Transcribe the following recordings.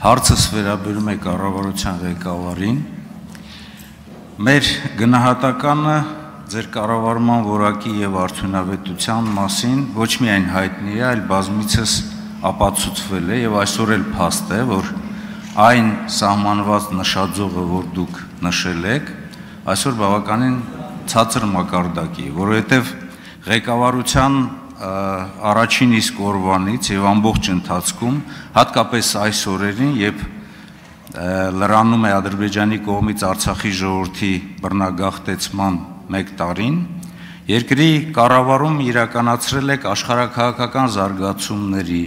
Հարցս վերաբերում է կառավարության ղեկավարին։ Մեր գնահատականը ձեր կառավարման որակի եւ արդյունավետության մասին ոչ միայն հայտնի է, այլ բազմիցս ապացուցվել է եւ այսօր էլ փաստ է, որ այն սահմանված նշաձողը, որ դուք նշել եք, այսօր բավականին ցածր մակարդակի, որովհետեւ ղեկավարության առաջին իսկ օրվանից եւ ամբողջ ընթացքում, հատկապես այս օրերին, երբ լրանում է Ադրբեջանի կողմից Արցախի ժողովրդի բռնագաղթեցման 1 տարին, երկրի կառավարում իրականացրել եք աշխարհաքաղաքական զարգացումների,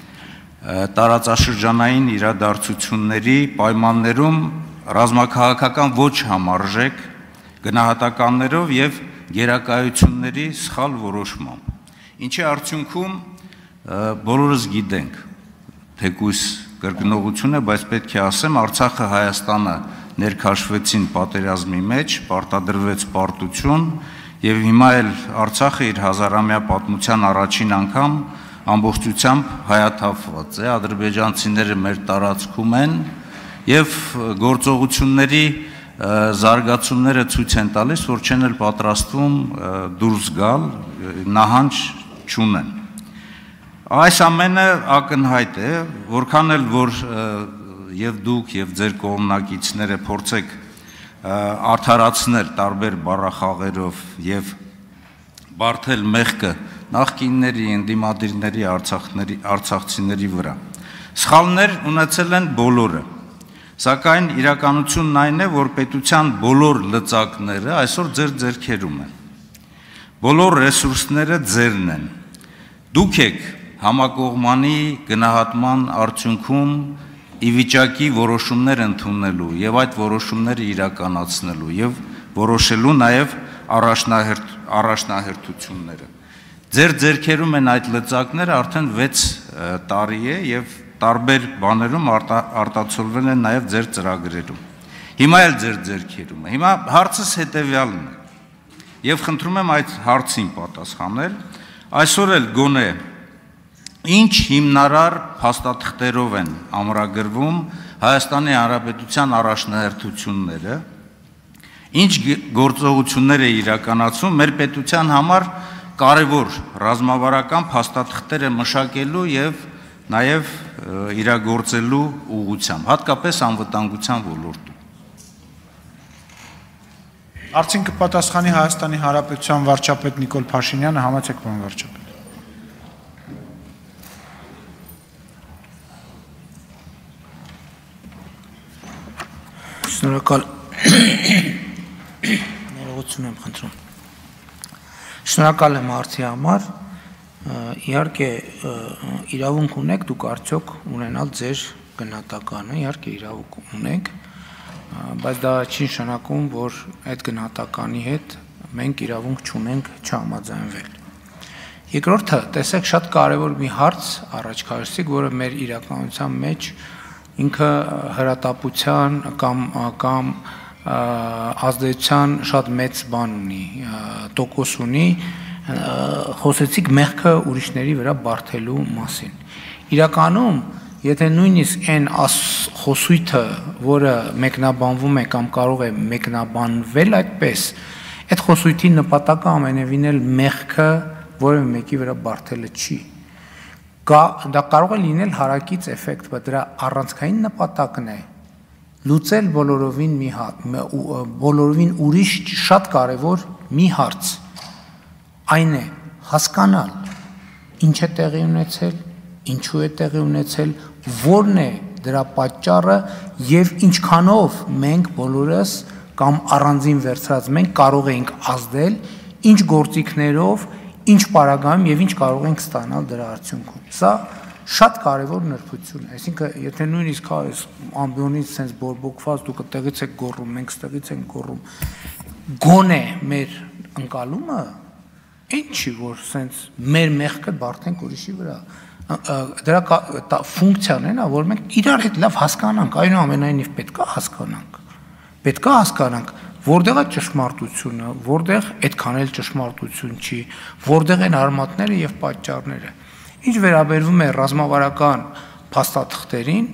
տարածաշրջանային իրադարձությունների պայմաններում ռազմաքաղաքական ոչ համարժեք գնահատականներով եւ գերակայությունների սխալ որոշմամբ։ Ինչի արդյունքում բոլորս գիտենք, թեկուզ կրկնողություն է, բայց պետք է ասեմ, Արցախը, Հայաստանը ներքաշվեցին պատերազմի մեջ, պարտադրվեց պարտություն եւ հիմա էլ Արցախը իր հազարամյա պատմության առաջին անգամ ամբողջությամբ հայաթափված է, ադրբեջանցիները մեր տարածքում են եւ գործողությունների զարգացումները ցույց են տալիս, որ չեն էլ պատրաստվում դուրս գալ, նահանջ չունեն։ Այս ամենը ակնհայտ է, որքան էլ որ եւ դուք եւ ձեր կողմնակիցները փորձեք արդարացնել տարբեր բառախաղերով եւ բարթել մեղքը նախկինների, ընդդիմադիրների, արցախցիների վրա։ Սխալներ ունեցել են բոլորը, սակայն իրականությունն այն է, որ պետության բոլոր լծակները այսօր ձեր ձեռքերում են։ Բոլոր ռեսուրսները ձերն են։ Դուք եք համակողմանի գնահատման արդյունքում ի վիճակի որոշումներ ընդունելու եւ այդ որոշումները իրականացնելու եւ որոշելու նաեւ առաջնահերթությունները։ Ձեր ձեռքերում են այդ լծակները արդեն 6 տարի է եւ տարբեր բաներում արտացոլվել են նաեւ ձեր ծրագրերում։ Հիմա էլ ձեր ձեռքերում է։ Հիմա հարցս հետեւյալն է։ Եվ խնդրում եմ այդ հարցին պատասխանել, այսօր էլ գոնե ինչ հիմնարար փաստաթղթերով են ամրագրվում Հայաստանի Հանրապետության առաջնահերթությունները, ինչ գործողություններ է իրականացում մեր պետության համար կարևոր ռազմավարական փաստաթղթերը մշակելու եւ նաեւ իրագործելու ուղղությամբ, հատկապես անվտանգության ոլորտում։ Արդյոք կպատասխանի Հայաստանի Հանրապետության վարչապետ Նիկոլ Փաշինյանը, համեցեք պարոն վարչապետ։ Շնորհակալ ներողություն եմ խնդրում։ Շնորհակալ եմ հարցի համար։ Իհարկե իրավունք ունեք դուք արդյոք ունենալ ձեր գնահատականը, իհարկե իրավունք ունեք, բայց դա չի նշանակում, որ այդ գնահատականի հետ մենք իրավունք չունենք չհամաձայնվել։ Երկրորդը, տեսեք, շատ կարևոր մի հարց առաջ քաշեցիք, որը մեր իրականության մեջ ինքը հրատապության կամ ազդեցության շատ մեծ բան ունի, տոկոս ունի, խոսեցիք մեղքը ուրիշների վրա բարթելու մասին։ Իրականում, եթե նույնիսկ այն խոսույթը, որը մեկնաբանվում է կամ կարող է մեկնաբանվել այդպես, այդ խոսույթի նպատակը ամենևին էլ մեղքը որևէ մեկի վրա բարթելը չի։ Դա կարող է լինել հարակից էֆեկտ, բայց դրա առանցքային նպատակն է լուծել բոլորովին ուրիշ շատ կարևոր մի հարց։ Այն է հասկանալ ինչ է տեղի ունեցել, ինչու է տեղի ունեցել, որն է դրա պատճառը եւ ինչքանով մենք բոլորս կամ առանձին վերցրած մենք կարող ենք ազդել, ինչ գործիքներով, ինչ պարագայում եւ ինչ կարող ենք ստանալ դրա արդյունքում։ Սա շատ կարևոր նրբություն է, այսինքն եթե նույնիսկ այս ամբիոնից sense բորբոքված դուք այդտեղից եք գոռում, մենք ստեղից ենք գոռում, գոնե մեր ընկալումը այն չի, որ sense մեր մեղքը բարթենք ուրիշի վրա։ Դրա ֆունկցիան է նա, որ մենք իրար հետ լավ հասկանանք, այնուամենայնիվ պետք է հասկանանք, որտեղ է ճշմարտությունը, որտեղ այդքան էլ ճշմարտություն չի, որտեղ են արմատները եւ պատճառները։ Ինչ վերաբերվում է ռազմավարական փաստաթղթերին,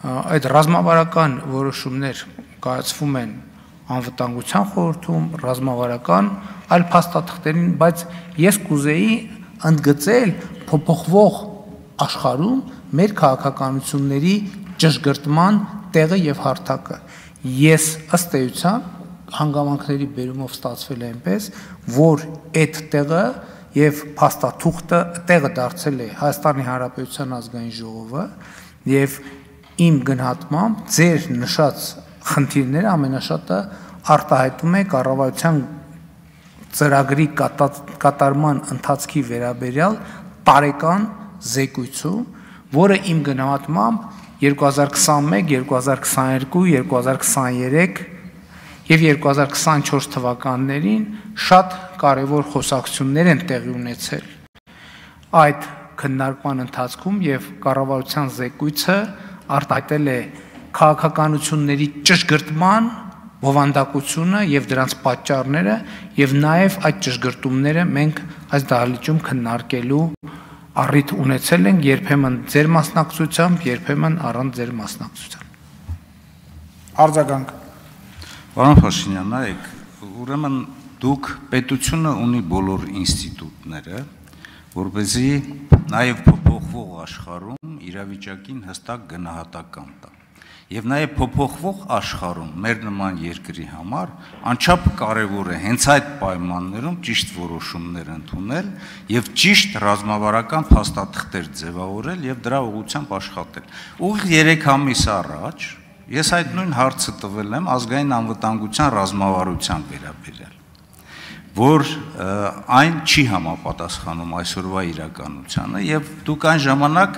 այդ ռազմավարական որոշումներ կայացվում են անվտանգության խորհրդում, ռազմավարական այլ փաստաթղթերին, բայց ես կուզեի ընդգծել փոփոխվող աշխարհում մեր քաղաքականությունների ճշգրտման տեղը եւ հարթակը։ Ես ըստ էության հանգամանքների բերումով ստացվել է այնպես, որ այդ տեղը եւ փաստաթուղթը տեղը դարձել է Հայաստանի Հանրապետության ազգային ժողովը եւ իմ գնահատմամբ ձեր նշած խնդիրները ամենաշատը արտահայտում է կառավարության ծրագրի կատարման ընթացքի վերաբերյալ տարեկան զեկույցում, որը իմ գնահատմամբ 2021, 2022, 2023 եւ 2024 թվականներին շատ կարևոր խոսակցություններ են տեղի ունեցել այդ քննարկման ընթացքում եւ կառավարության զեկույցը արտահայտել է քաղաքականությունների ճշգրտման բովանդակությունը եւ դրանց պատճառները եւ նաեւ այդ ճշգրտումները մենք այս դահլիճում քննարկելու առիթ ունեցել ենք երբեմն ձեր մասնակցությամբ, երբեմն առանց ձեր մասնակցության։ Արձագանք։ Պարոն Փաշինյան, նայեք, ուրեմն դուք պետությունը ունի բոլոր ինստիտուտները, որպեսզի նաև փոփոխվող աշխարհում իրավիճակին հստակ գնահատական տա։ Եվ նաև փոփոխվող աշխարհում մեր նման երկրի համար անչափ կարևոր է հենց այդ պայմաններում ճիշտ որոշումներ ընդունել եւ ճիշտ ռազմավարական փաստաթղթեր ձևավորել եւ դրա ուղղությամբ աշխատել։ Ուղիղ 3 ամիս առաջ ես այդ նույն հարցը տվել եմ ազգային անվտանգության ռազմավարության վերաբերյալ, որ այն չի համապատասխանում այսօրվա իրականությանը եւ դուք այն ժամանակ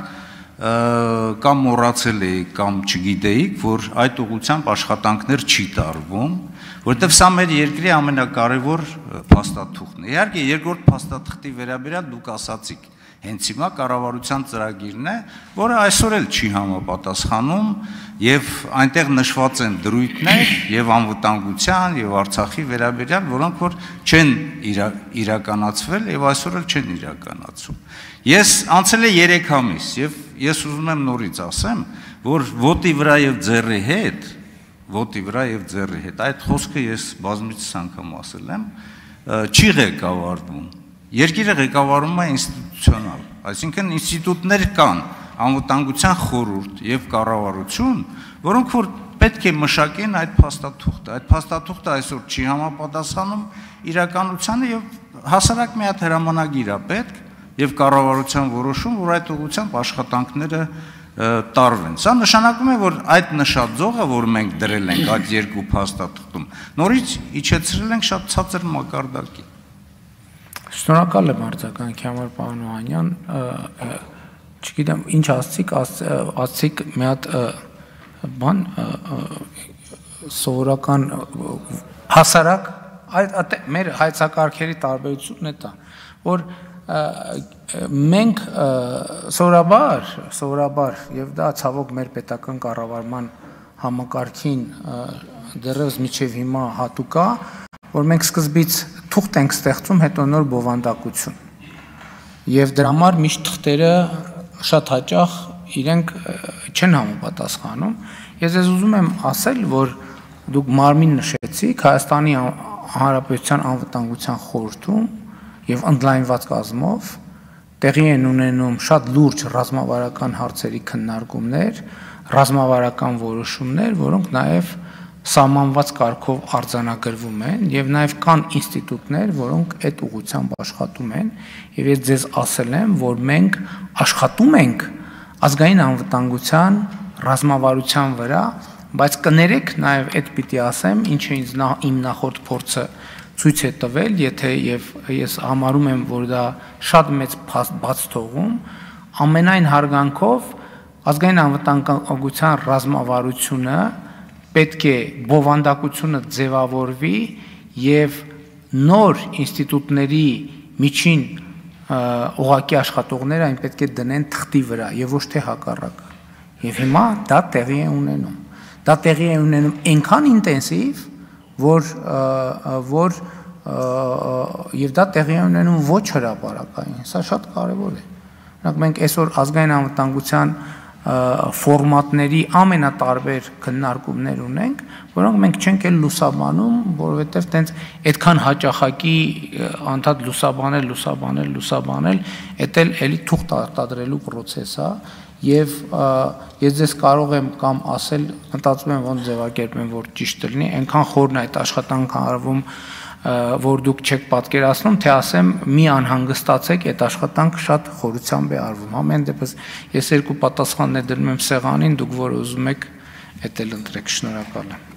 կամ մոռացել էիք կամ չգիտեիք, որ այդ ուղղությամբ աշխատանքներ չի տարվում, որովհետև սա մեր երկրի ամենակարևոր փաստաթուղթն է։ Իհարկե, երկրորդ փաստաթղթի վերաբերյալ դուք ասացիք, հենց հիմա կառավարության ծրագիրն է, որը այսօր էլ չի համապատասխանում եւ այնտեղ նշված են դրույթներ եւ անվտանգության եւ Արցախի վերաբերյալ, որոնք որ չեն իրականացվել եւ այսօր էլ չեն իրականացում։ Ես անցել է 3 ամիս եւ ես ուզում եմ նորից ասեմ, որ ոտի վրա եւ ձեռի հետ, այդ խոսքը ես բազմիցս անգամ ասել եմ, չի ղեկավարվում։ Երկիրը ղեկավարում է ինստիտուցիոնալ, այսինքն ինստիտուտներ կան, անվտանգության խորհուրդ եւ կառավարություն, որոնք որ պետք է մշակեն այդ փաստաթուղթը։ Այդ փաստաթուղթը այսօր չի համապատասխանում իրականությանը եւ հասարակ մի հատ հրամանագիր է պետք եւ կառավարության որոշում, որ այդ ուղղությամբ աշխատանքները տարվեն։ Սա նշանակում է, որ այդ նշաձողը, որ մենք դրել ենք այդ երկու փաստաթղթում, նորից իջեցրել ենք շատ ցածր մակարդակի։ Շնորհակալ եմ արձագանքի համար, պարոն Օհանյան, չգիտեմ, ինչ ասցիք մի հատ բան սովորական հասարակ մեր հայցակարգերի տարբերությունն է դա, որ մենք սովորաբար եւ դա ցավոք մեր պետական կառավարման համակարգին դեռևս միջև հիմա հատուկ է, որ մենք սկզբից թուղթ ենք ստեղծում, հետո նոր բովանդակություն։ Եվ դրա համար միշտ թղթերը շատ հաճախ իրենք չեն համապատասխանում։ Ես ուզում եմ ասել, որ դուք մարմին նշեցիք Հայաստանի Հանրապետության անվտանգության խորհրդում եւ ընդլայնված կազմով տեղի են ունենում շատ լուրջ ռազմավարական հարցերի քննարկումներ, ռազմավարական որոշումներ, որոնք նաեւ սահմանված կարգով արձանագրվում են եւ նաեւ կան ինստիտուտներ, որոնք այդ ուղղությամբ աշխատում են եւ ես ձեզ ասել եմ, որ մենք աշխատում ենք ազգային անվտանգության ռազմավարության վրա, բայց կներեք նաեւ այդ պիտի ասեմ, ինչը ինձ իմ նախորդ փորձը ցույց է տվել, եթե եւ ես համարում եմ, որ դա շատ մեծ բաց թողում, ամենայն հարգանքով ազգային անվտանգության ռազմավարությունը պետք է բովանդակությունը ձևավորվի եւ նոր ինստիտուտների միջին օղակի աշխատողները այն պետք է դնեն թղթի վրա եւ ոչ թե հակառակը։ Եվ հիմա դա տեղի է ունենում։ Դա տեղի է ունենում այնքան ինտենսիվ, որ եւ դա տեղի է ունենում ոչ հրապարակային։ Սա շատ կարեւոր է։ Օրինակ մենք այսօր ազգային անվտանգության ֆորմատների ամենատարբեր քննարկումներ ունենք, որոնք մենք չենք էլ լուսաբանում, որովհետև տենց այդքան հաճախակի անդադ լուսաբանել, էդ էլի թուղթ արտադրելու process է, եւ ես ձեզ կարող եմ կամ ասել, մտածում եմ ոնց ձևակերպեմ, որ ճիշտ լինի, այնքան խորն է այդ աշխատանքը արվում, որ դուք չեք պատկերացնում, թե ասեմ մի անհանգստացեք, այդ աշխատանքը շատ խորությամբ է արվում։ Ամեն դեպս ես երկու պատասխաններ դնում եմ սեղանին, դուք որ ուզում եք, էդ էլ ընտրեք, շնորհակալ եմ։